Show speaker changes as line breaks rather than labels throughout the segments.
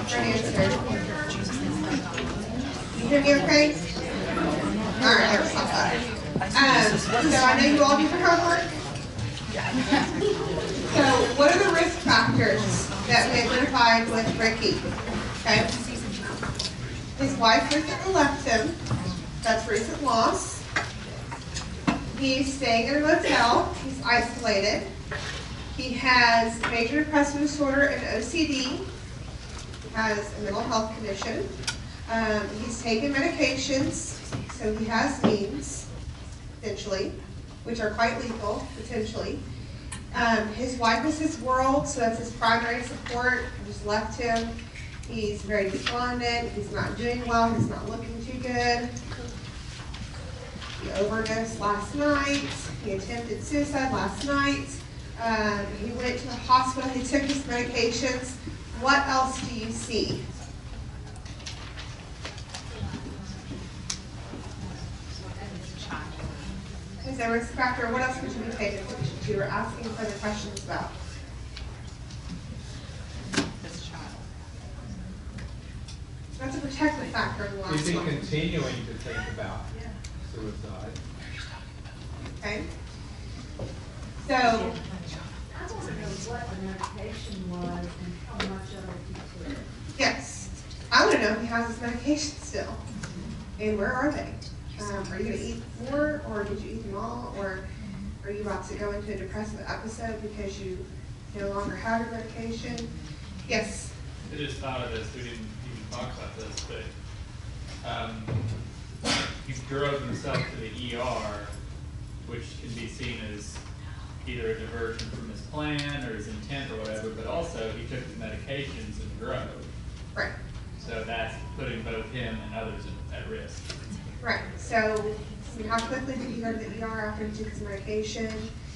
answer. You hear me okay? Alright, never stop that. So I know you all do your homework. So what are the risk factors that we identified with Ricky? Okay. His wife recently left him. That's recent loss. He's staying in a motel. He's isolated. He has major depressive disorder and OCD. He has a mental health condition. He's taken medications, so he has needs, potentially, which are quite lethal, potentially. His wife is his world, so that's his primary support. He just left him. He's very despondent. He's not doing well. He's not looking too good. He overdosed last night. He attempted suicide last night. He went to the hospital. He took his medications. What else do you see? Is there a risk factor? What else would you be paying attention to or asking further questions about? That's a protective factor in the last one.
Is he continuing to think about suicide?
Okay. So,
I want to know what the medication was and how much of it he took.
yes, I want to know if he has his medication still. And where are they? Are you going to eat more, or did you eat them all, or are you about to go into a depressive episode because you no longer have your medication? Yes.
I just thought of this, we didn't even talk about this, but he drove himself to the ER, which can be seen as either a diversion from his plan or his intent or whatever, but also he took his medications and drove.
Right.
So that's putting both him and others at risk.
Right. So, how quickly did he go to the ER after he took his medication?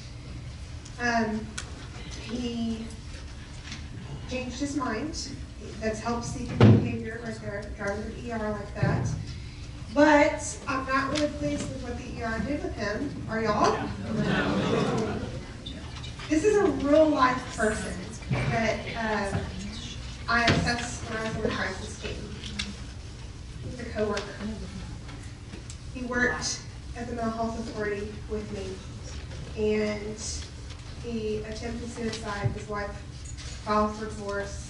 He changed his mind. That's help-seeking behavior right there, driving to the ER like that. But I'm not really pleased with what the ER did with him. Are y'all? No. This is a real-life person that I assessed when I was on the crisis team. He's a coworker. He worked at the mental health authority with me, and he attempted suicide. His wife filed for divorce.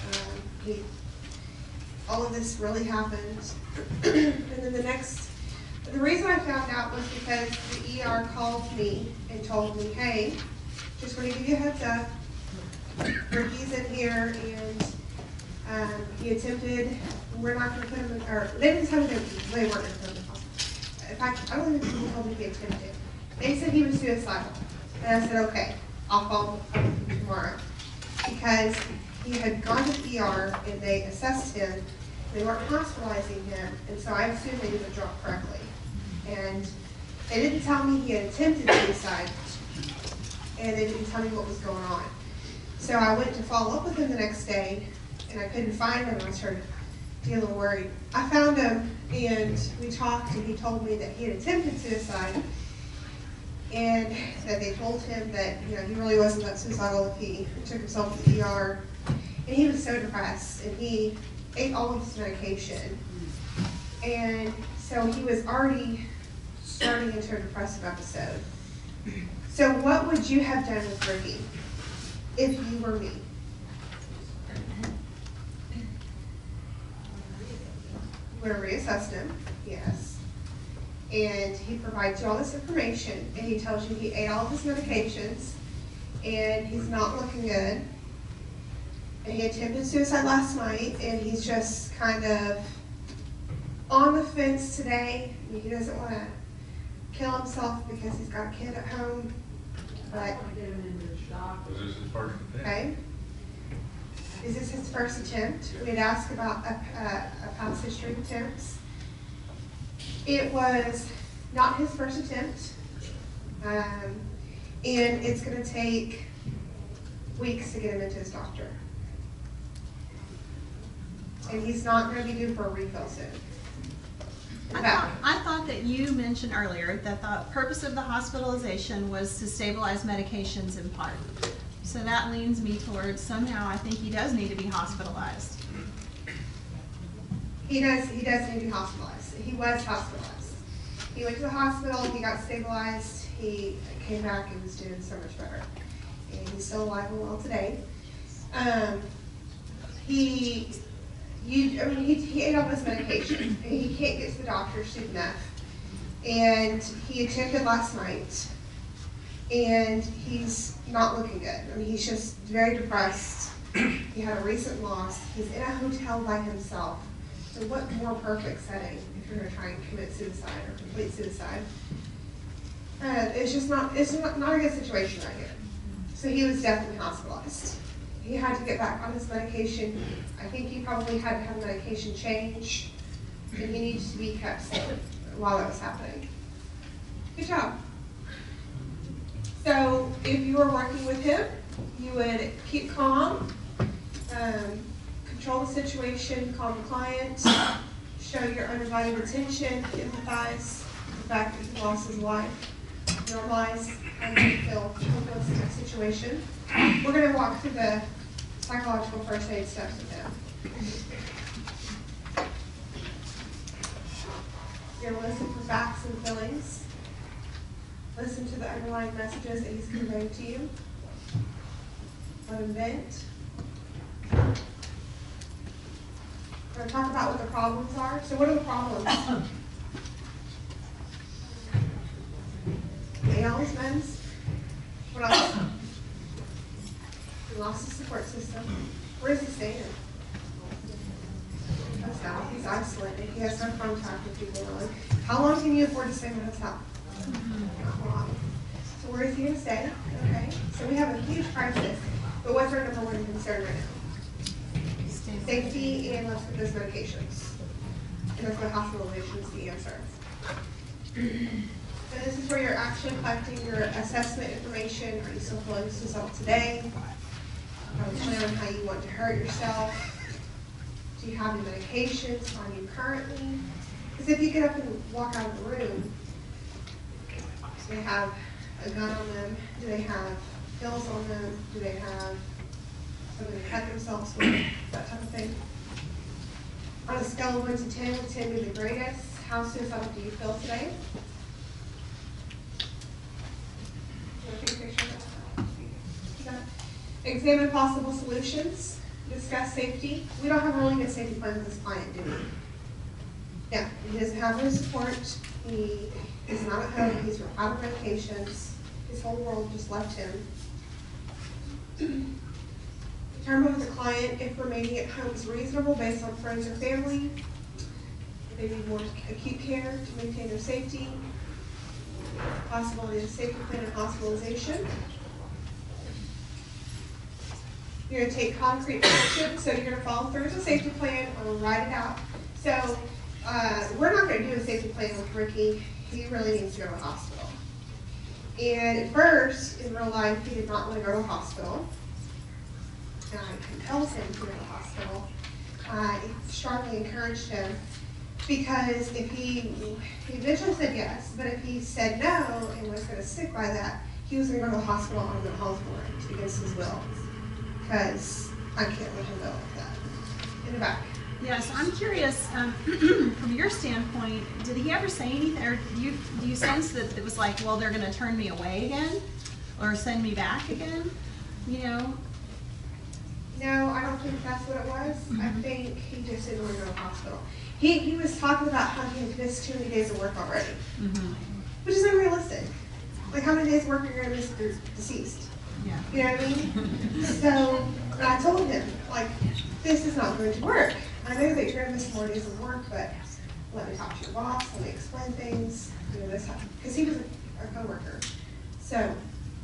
All of this really happened. And then the reason I found out was because the ER called me and told me, hey, just want to give you a heads up, Ricky's in here, and he attempted, we're not going to put him in, or they didn't tell me they weren't going to put him in the hospital. In fact, I don't think people told me he attempted. They said he was suicidal. And I said, okay, I'll follow up with you tomorrow. Because he had gone to the ER and they assessed him. They weren't hospitalizing him, and so I assumed they did the drug correctly. And they didn't tell me he had attempted suicide, and they didn't tell me what was going on. So I went to follow up with him the next day, and I couldn't find him, and I started getting a little worried. I found him, and we talked, and he told me that he had attempted suicide, and that they told him that he really wasn't that suicidal if he took himself to the ER. And he was so depressed, and he ate all of his medication. And so he was already starting into a depressive episode. So what would you have done with Ricky if you were me? You would have reassessed him, yes. And he provides you all this information, and he tells you he ate all of his medications, and he's not looking good. And he attempted suicide last night, and he's just kind of on the fence today. He doesn't want to kill himself because he's got a kid at home. But
Was this his first attempt?
okay, is this his first attempt? We had asked about a past history of attempts. It was not his first attempt, and it's going to take weeks to get him into his doctor. And he's not going to be due for a refill soon.
I thought that you mentioned earlier that the purpose of the hospitalization was to stabilize medications in part. So that leans me towards somehow I think he does need to be hospitalized.
He does need to be hospitalized. He was hospitalized. He went to the hospital, he got stabilized, he came back and was doing so much better. And he's still alive and well today. He ate all this medication, and he can't get to the doctor soon enough. And he attempted last night, and he's not looking good. I mean, he's just very depressed. He had a recent loss. He's in a hotel by himself. So what more perfect setting if you're gonna try and commit suicide or complete suicide? It's not a good situation right here. So he was definitely hospitalized. He had to get back on his medication. I think he probably had to have a medication change, and he needs to be kept safe while that was happening. Good job. So if you were working with him, you would keep calm, control the situation, calm the client, show your undivided attention, empathize the fact that he lost his wife, normalize how you feel hopeless in that situation. We're going to walk through the psychological first aid steps with him. You're going to listen for facts and feelings. Listen to the underlying messages that he's conveying to you. Let him vent. We're going to talk about what the problems are. So what are the problems? He ate all his meds. What else? He lost his support system. Where is he staying? Hotel. He's isolated. He has no contact with people really. How long can you afford to stay in a hotel? Not long. So where is he going to stay? Okay. So we have a huge crisis. But what's our number one concern right now? Safety, and let's get those medications. And that's what hospitalization is the answer. So this is where you're actually collecting your assessment information. Are you still feeling suicidal today? Are you planning on how you want to hurt yourself? Do you have any medications on you currently? Because if you get up and walk out of the room, do they have a gun on them? Do they have pills on them? Do they have something to cut themselves with? That type of thing. On a scale of 1 to 10, with 10 being the greatest, how suicidal do you feel today? You want to take a picture of that? Examine possible solutions. Discuss safety. We don't have a really good safety plan with this client, do we? Yeah, he doesn't have any support. He is not at home. He's out of medications. His whole world just left him. Determine with the client if remaining at home is reasonable based on friends or family. If they need more acute care to maintain their safety. Possibility of safety plan and hospitalization. You're going to take concrete action, so you're going to follow through with a safety plan or write it out. So we're not going to do a safety plan with Ricky. He really needs to go to a hospital. And at first, in real life, he did not want to go to a hospital. And I compelled him to go to a hospital. I strongly encouraged him because if he eventually said yes, but if he said no and was going to stick by that, he was going to go to the hospital on the health warrant against his will. Because I can't let him go like that. In the back.
Yes, I'm curious, from your standpoint, did he ever say anything, or do you sense that it was like, well, they're going to turn me away again, or send me back again, you know?
No, I don't think that's what it was. I think he just didn't want to go to the hospital. He was talking about how he had missed too many days of work already, which is unrealistic. Like, how many days of work are you going to miss if you're deceased?
Yeah.
You know what I mean? So I told him, like, this is not going to work. I know that you're going to miss more days of work, but let me talk to your boss, let me explain things, you know, this happened. Because he was a coworker. So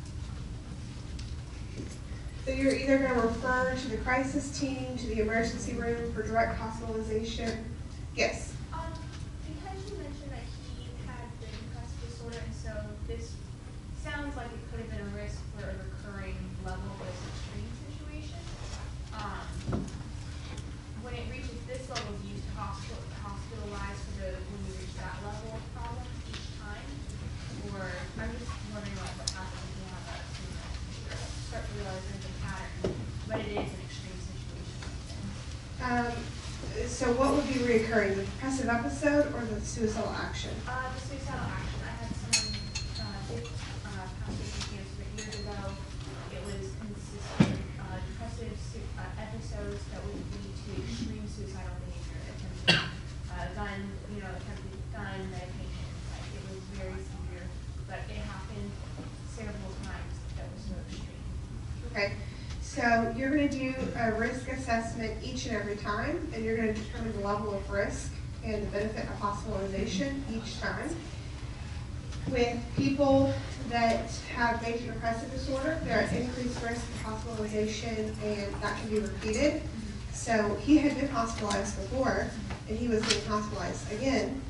you're either going to refer to the crisis team, to the emergency room for direct hospitalization. Yes?
Because you mentioned that he had the depressive disorder, and so this sounds like it could have been a risk for a recurring level of this extreme situation. When it reaches this level, do you hospitalize when you reach that level of problem each time? Or I'm just wondering what happens if you have start to realize there's a pattern, but it is an extreme situation.
So what would be reoccurring, the depressive episode or the suicidal action?
The suicidal action, I had someone, did, constipation cancer, but years ago, it was consistent, depressive episodes that would lead to extreme suicidal behavior, attempted, attempted gun, medication, like, it was very severe, but it happened several times that was so extreme.
Okay, so you're gonna do a risk assessment each and every time, and you're gonna determine the level of risk and the benefit of hospitalization each time. With people that have major depressive disorder, they're at increased risk of hospitalization, and that can be repeated. So he had been hospitalized before, and he was being hospitalized again.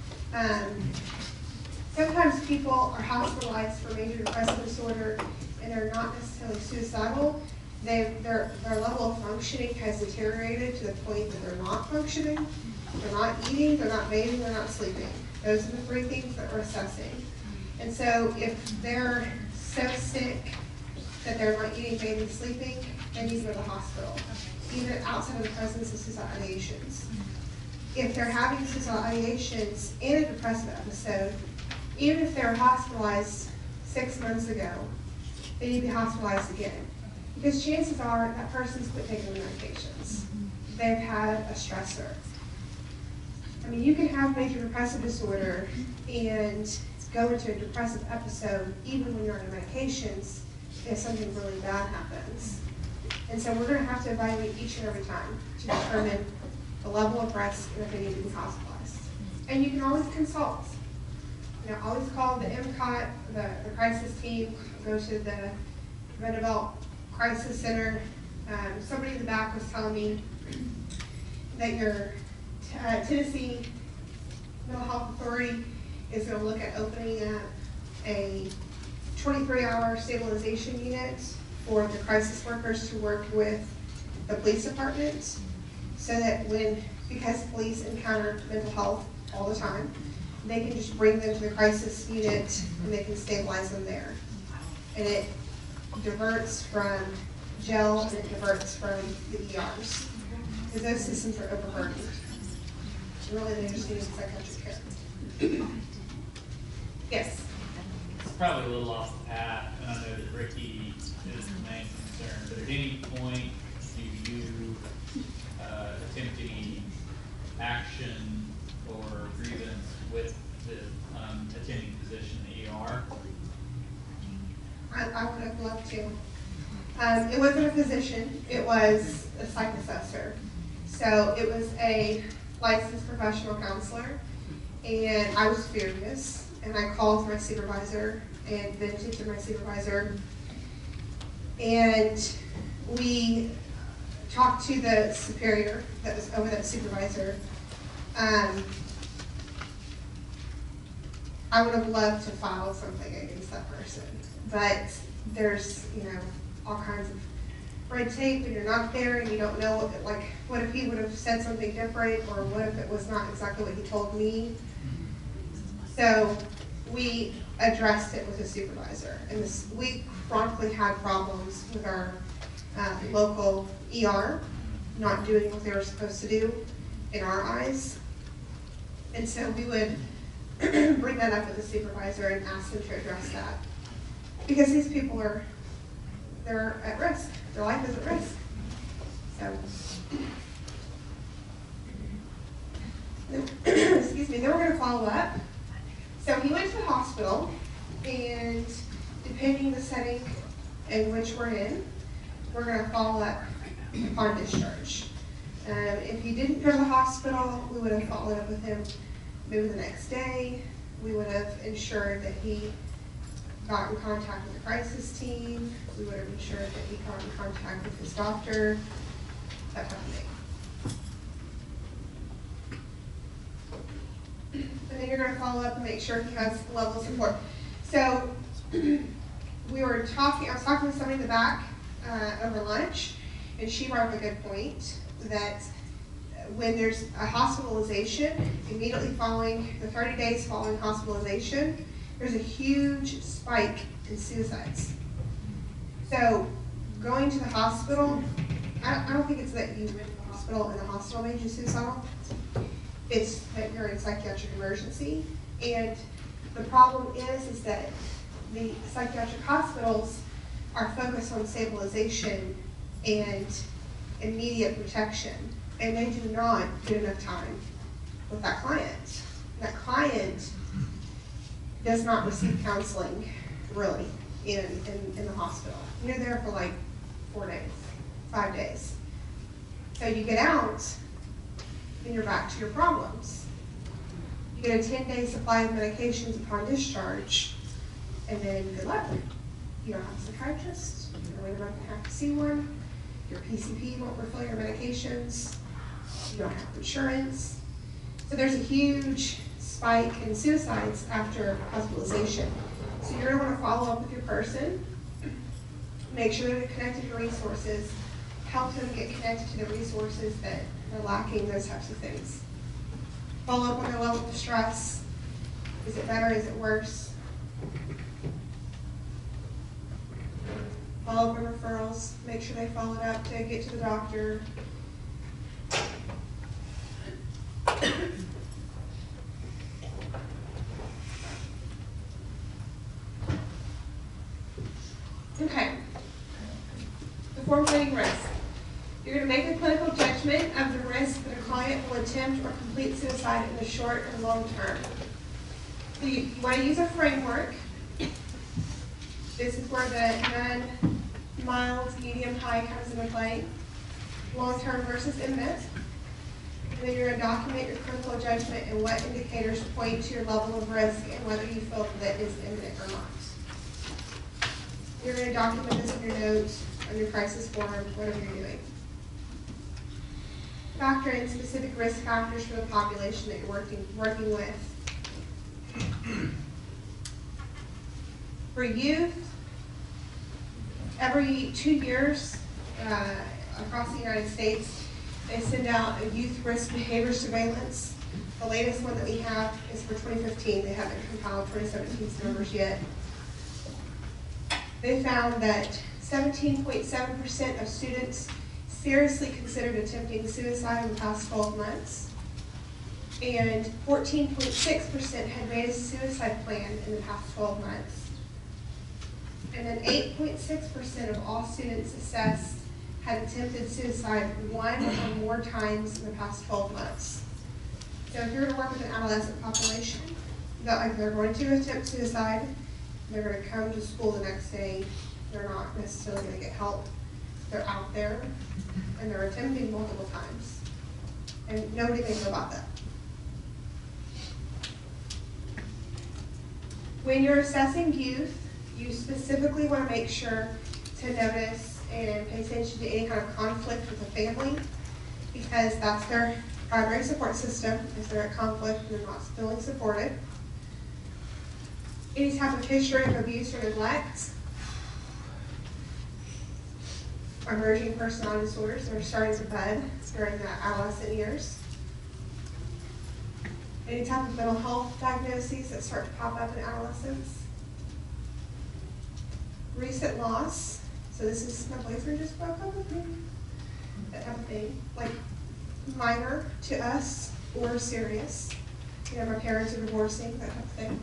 Sometimes people are hospitalized for major depressive disorder, and they're not necessarily suicidal. Their level of functioning has deteriorated to the point that they're not functioning, they're not eating, they're not bathing, they're not sleeping. Those are the three things that we're assessing. And so if they're so sick that they're not eating, bathing, sleeping, they need to go to the hospital, even outside of the presence of suicidal ideations. If they're having suicidal ideations in a depressive episode, even if they were hospitalized 6 months ago, they need to be hospitalized again. Because chances are that person's quit taking the medications. They've had a stressor. I mean, you can have major depressive disorder and go into a depressive episode even when you're on medications if something really bad happens. And so we're going to have to evaluate each and every time to determine the level of risk and if they need to be hospitalized. And you can always consult. You know, always call the MCOT, the crisis team, go to the Vanderbilt Crisis Center. Somebody in the back was telling me that your Tennessee Mental Health Authority is going to look at opening up a 23-hour stabilization unit for the crisis workers to work with the police department, so that because police encounter mental health all the time, they can just bring them to the crisis unit and they can stabilize them there. And it diverts from jail and it diverts from the ERs, because those systems are overburdened. Really, they just need psychiatric care. Yes?
It's probably a little off the path, and I know that Ricky is the main concern, but at any point, do you attempt any action or grievance with the attending physician in the ER?
I would have loved to. It wasn't a physician, it was a psych assessor. So it was a licensed professional counselor, and I was furious, and I called my supervisor and vented to my supervisor, and we talked to the superior that was over that supervisor. I would have loved to file something against that person, but there's, all kinds of red tape, and you're not there, and you don't know what if he would have said something different, or what if it was not exactly what he told me. So we addressed it with the supervisor, and we chronically had problems with our local ER not doing what they were supposed to do in our eyes. And so we would bring that up with the supervisor and ask them to address that. Because these people they're at risk. Their life is at risk. So, excuse me, then we're going to follow up. So he went to the hospital, and depending the setting in which we're in, we're going to follow up upon discharge. If he didn't go to the hospital, we would have followed up with him maybe the next day. We would have ensured that he got in contact with the crisis team. We would have ensured that he got in contact with his doctor, that type of thing. And then you're going to follow up and make sure he has level of support. So I was talking with somebody in the back over lunch, and she brought up a good point that when there's a hospitalization, immediately following the 30 days following hospitalization, there's a huge spike in suicides. So going to the hospital, I don't think it's that you went to the hospital and the hospital made you suicidal. it's that you're in psychiatric emergency. And the problem is that the psychiatric hospitals are focused on stabilization and immediate protection, and they do not get enough time with that client. That client does not receive counseling, really, in the hospital. You're there for like 4 days, 5 days. So you get out, and you're back to your problems. You get a 10-day supply of medications upon discharge, and then good luck. You don't have a psychiatrist, you're really not gonna have to see one. Your PCP won't refill your medications. You don't have insurance. So there's a huge spike in suicides after hospitalization. So you're gonna wanna follow up with your person, make sure they're connected to resources, help them get connected to the resources that are lacking, those types of things. Follow up on their level of stress. Is it better, is it worse? Follow up on referrals, make sure they followed up to get to the doctor. Okay. The formulating risk. You're going to make a clinical judgment of the risk that a client will attempt or complete suicide in the short and long term. So you want to use a framework. This is where the none, mild, medium, high comes into play. Long-term versus imminent. And then you're going to document your clinical judgment and what indicators point to your level of risk and whether you feel that it is imminent or not. You're going to document this in your notes, on your crisis form, whatever you're doing. Factor in specific risk factors for the population that you're working with. For youth, every 2 years across the United States, they send out a youth risk behavior surveillance. The latest one that we have is for 2015. They haven't compiled 2017's numbers yet. They found that 17.7% of students seriously considered attempting suicide in the past 12 months, and 14.6% had made a suicide plan in the past 12 months. And then 8.6% of all students assessed had attempted suicide 1 or more times in the past 12 months. So if you're going to work with an adolescent population, they're going to attempt suicide, they're going to come to school the next day, they're not necessarily going to get help. They're out there, and they're attempting multiple times. And nobody may know about that. When you're assessing youth, you specifically want to make sure to notice and pay attention to any kind of conflict with the family, because that's their primary support system. If they're at conflict and they're not feeling supported. Any type of history of abuse or neglect. Emerging personality disorders that are starting to bud during the adolescent years. Any type of mental health diagnoses that start to pop up in adolescence. Recent loss. So this is my boyfriend just broke up with me. That type of thing. Like minor to us or serious. You know, my parents are divorcing, that type of thing.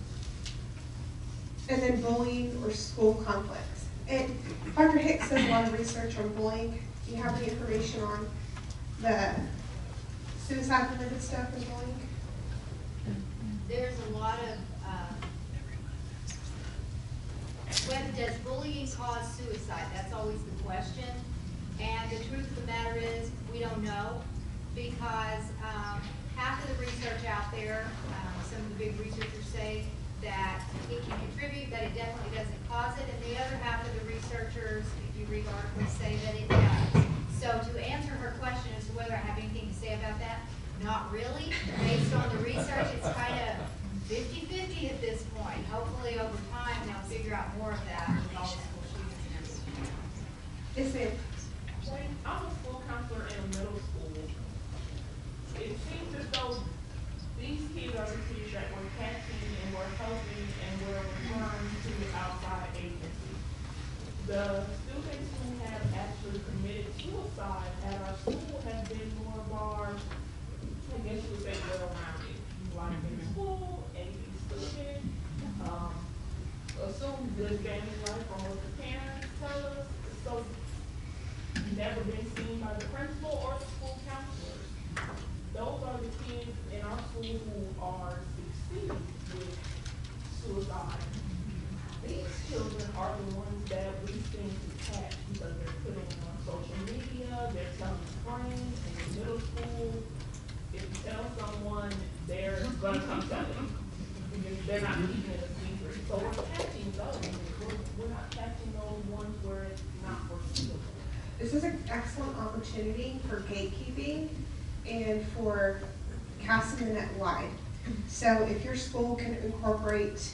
And then bullying or school conflict. And Dr. Hicks does a lot of research on bullying. Do you have any information on the suicide-related stuff and bullying?
There's a lot of, does bullying cause suicide? That's always the question. And the truth of the matter is, we don't know, because half of the research out there, some of the big researchers say that it can contribute, but it definitely doesn't cause it, and the other half of the researchers, if you read articles, say that it does. So to answer her question as to whether I have anything to say about that, not really. Based on the research, it's kind of 50-50 at this point. Hopefully over time, they'll figure out more of that with all the school shootings and everything.
Yes, ma'am.
I'm a school counselor in a middle school. It seems as though these kids are the kids that were catching and were helping and were referring to outside agencies. The students who have actually committed suicide at our school have been more of our I guess you would say well-rounded, like in school, AP student, assume good family life from what the parents tell us, so never been seen by the principal or the school counselors. Those are the kids in our school who are succeeding with suicide. These children are the ones that we seem to catch because they're putting it on social media, they're telling friends in middle school. If you tell someone, they're gonna come tell you. They're not keeping it a secret. So we're catching those. We're not catching those ones where it's not foreseeable.
This is an excellent opportunity for gatekeeping and for casting the net wide. So if your school can incorporate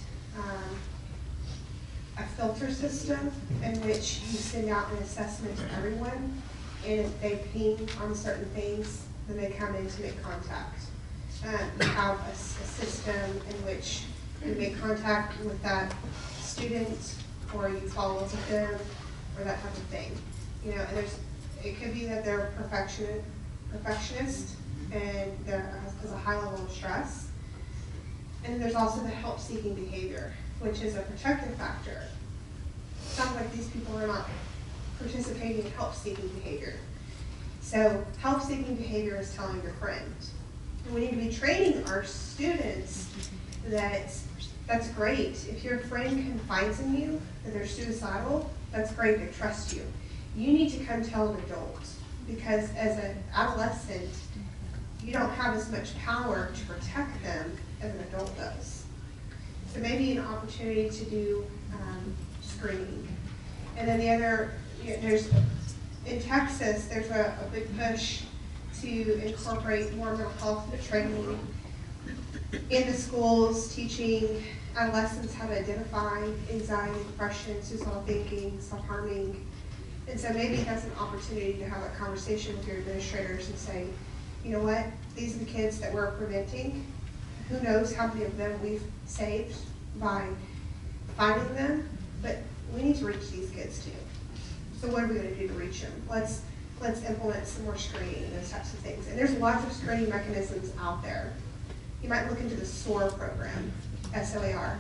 a filter system in which you send out an assessment to everyone, and if they ping on certain things, then they come in to make contact. You have a system in which you make contact with that student, or you follow up with them, or that type of thing. You know, and it could be that they're perfectionist, and there's a high level of stress. And then there's also the help-seeking behavior, which is a protective factor. Sounds like these people are not participating in help-seeking behavior. So help-seeking behavior is telling your friend. And we need to be training our students that that's great. If your friend confides in you that they're suicidal, that's great, they trust you. You need to come tell an adult, because as an adolescent, you don't have as much power to protect them as an adult does. So maybe an opportunity to do screening. And then the other, in Texas, there's a big push to incorporate more mental health training in the schools, teaching adolescents how to identify anxiety, depression, suicidal thinking, self-harming. And so maybe that's an opportunity to have a conversation with your administrators and say, you know what, these are the kids that we're preventing. Who knows how many of them we've saved by finding them, but we need to reach these kids too. So what are we going to do to reach them? Let's implement some more screening and those types of things. And there's lots of screening mechanisms out there. You might look into the SOAR program, SOAR.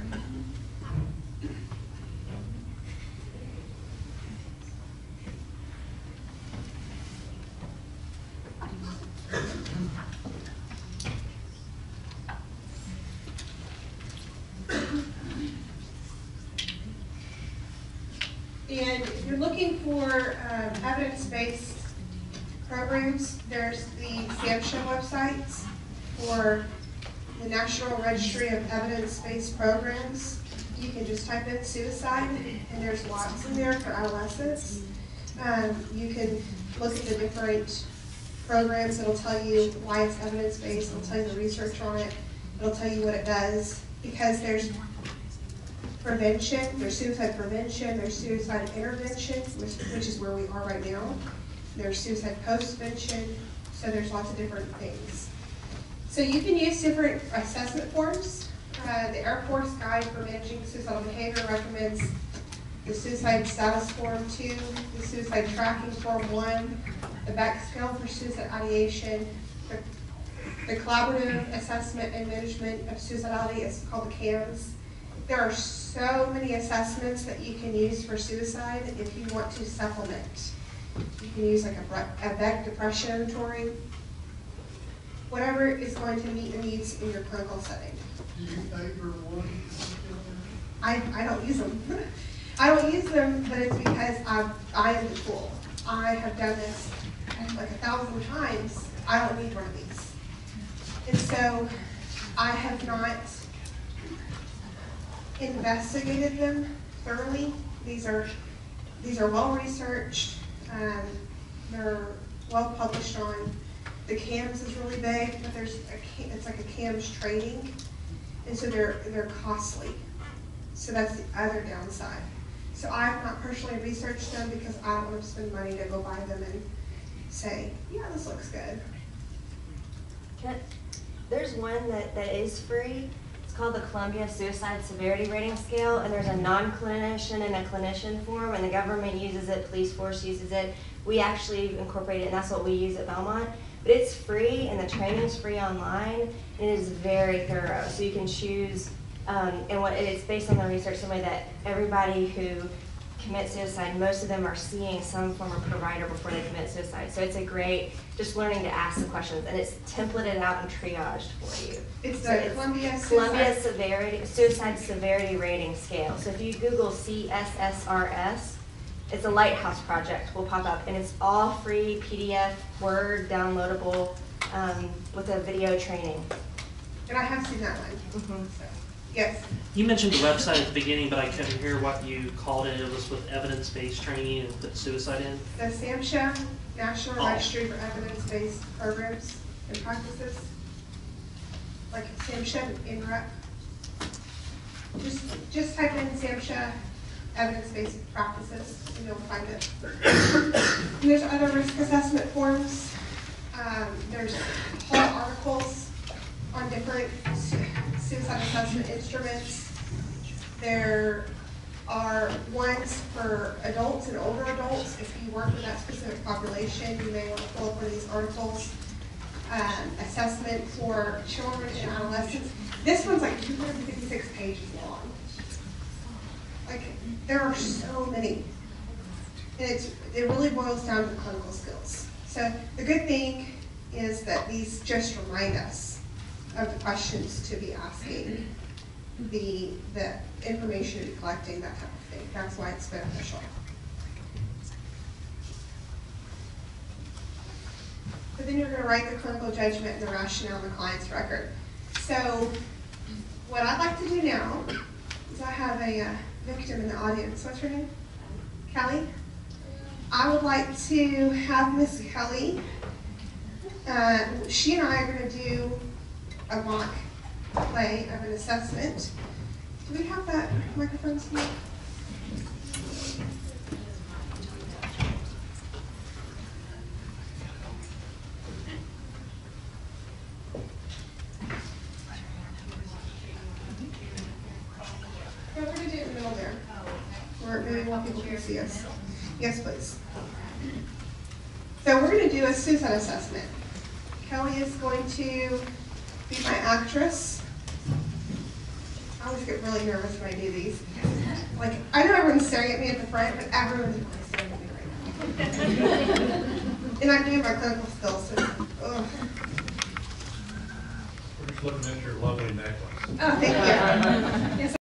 And if you're looking for evidence-based programs, there's the SAMHSA websites for the National Registry of Evidence-Based Programs. You can just type in suicide, and there's lots in there for adolescents. You can look at the different programs. It'll tell you why it's evidence-based. It'll tell you the research on it. It'll tell you what it does, because there's prevention, there's suicide prevention, there's suicide intervention, which is where we are right now. There's suicide postvention, so there's lots of different things. So you can use different assessment forms. The Air Force Guide for Managing Suicidal Behavior recommends the Suicide Status Form 2, the Suicide Tracking Form 1, the Beck Scale for Suicide Ideation, the Collaborative Assessment and Management of Suicidality, it's called the CAMS. There are so many assessments that you can use for suicide if you want to supplement. You can use like a Beck Depression Inventory, whatever is going to meet your needs in your clinical setting.
Do you favor one?
I don't use them. I don't use them, but it's because I am the tool. I have done this like 1,000 times. I don't need one of these. And so I have not investigated them thoroughly. These are well researched. They're well published on. The CAMS is really big, but it's like a CAMS training, and so they're costly. So that's the other downside. So I've not personally researched them because I don't want to spend money to go buy them and say, yeah, this looks good.
There's one that is free. It's called the Columbia Suicide Severity Rating Scale, and there's a non-clinician and a clinician form, and the government uses it, police force uses it. We actually incorporate it, and that's what we use at Belmont. But it's free, and the training's free online, and it is very thorough. So you can choose, and what it's based on the research, the way that everybody who commit suicide, most of them are seeing some form of provider before they commit suicide. So it's a great, just learning to ask the questions, and it's templated out and triaged for you.
It's
So
the Columbia
Suicide Severity Rating Scale. So if you Google CSSRS, it's a Lighthouse project, will pop up, and it's all free PDF, Word, downloadable, with a video training.
And I have seen that one.
Mhm.
So, yes.
You mentioned the website at the beginning, but I couldn't hear what you called it. It was with evidence-based training and put suicide in.
The SAMHSA, National
Oh.
Registry for Evidence-Based Programs and Practices. Like SAMHSA in rep. Just type in SAMHSA Evidence-Based Practices and you'll find it. And there's other risk assessment forms. There's whole articles on different suicide assessment instruments. There are ones for adults and older adults. If you work with that specific population, you may want to pull up one of these articles. Assessment for children and adolescents. This one's like 256 pages long. Like, there are so many. And it really boils down to clinical skills. So the good thing is that these just remind us of the questions to be asking, the information to be collecting, that type of thing. That's why it's beneficial. But then you're going to write the clinical judgment and the rationale in the client's record. So what I'd like to do now is I have a victim in the audience. What's her name? Kelly? I would like to have Miss Kelly, she and I are going to do a mock play of an assessment. Do we have that microphone here? Yeah, we're going to do it in the middle there. Where maybe more people can see us. Yes, please. So we're going to do a suicide assessment. Kelly is going to be my actress. I always get really nervous when I do these. Like, I know everyone's staring at me at the front, but everyone's really staring at me right now. And I'm doing my clinical skills, so, ugh.
We're just looking at your lovely necklace.
Oh, thank you. Yes,